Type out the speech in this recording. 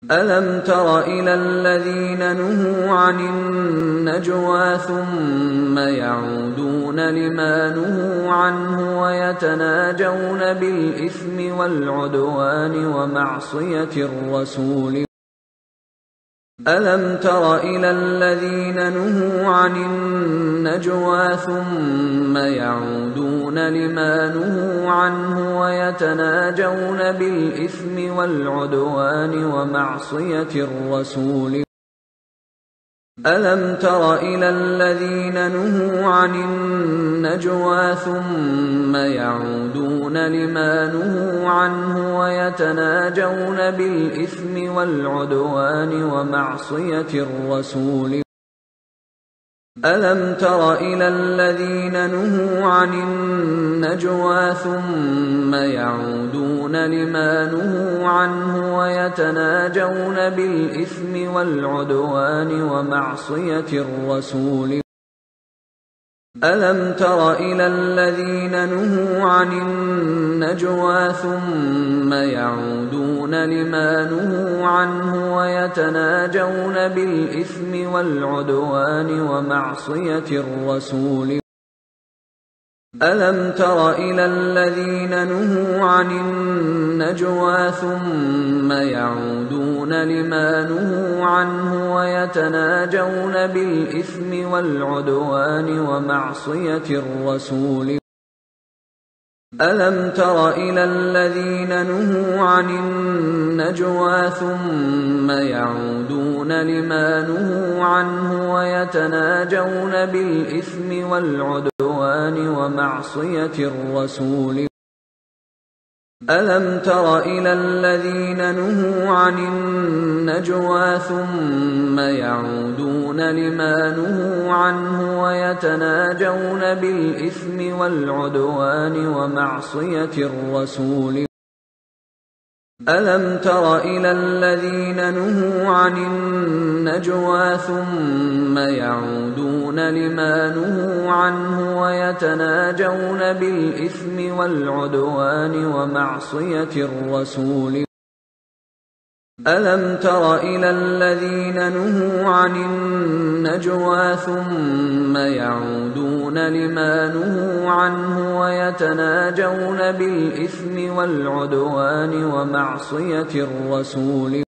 ألم تر إلى الذين نهوا عن النجوى ثم يعودون لما نهوا عنه ويتناجون بالإثم والعدوان ومعصية الرسول ألم تر إلى الذين نهوا عن النجوى ثم يعودون لما نهوا عنه ويتناجون بالإثم والعدوان ومعصية الرسول ألم تر إلى الذين نهوا عن النجوى ثم يعودون لما نهوا عنه ويتناجون بالإثم والعدوان ومعصية الرسول ألم تر إلى الذين نهوا عن النجوى ثم يعودون لما نهوا عنه ويتناجون بالإثم والعدوان ومعصية الرسول ألم تر إلى الذين نهوا عن النجوى ثم يعودون لما نهوا عنه ويتناجون بالإثم والعدوان ومعصية الرسول ألم تر إلى الذين نهوا عن النجوى ثم يعودون لما نهوا عنه ويتناجون بالإثم والعدوان ومعصية الرسول ألم تر إلى الذين نهوا عن النجوى ثم يعودون لما نهوا عنه ويتناجون بالإثم والعدوان ومعصية الرسول ألم تر إلى الذين نهوا عن النجوى ثم يعودون لما نهوا عنه ويتناجون بالإثم والعدوان ومعصية الرسول ألم تر إلى الذين نهوا عن النجوى ثم يعودون لما نهوا عنه ويتناجون بالإثم والعدوان ومعصية الرسول ألم تر إلى الذين نهوا عن النجوى ثم يعودون لما نهوا عنه ويتناجون بالإثم والعدوان ومعصية الرسول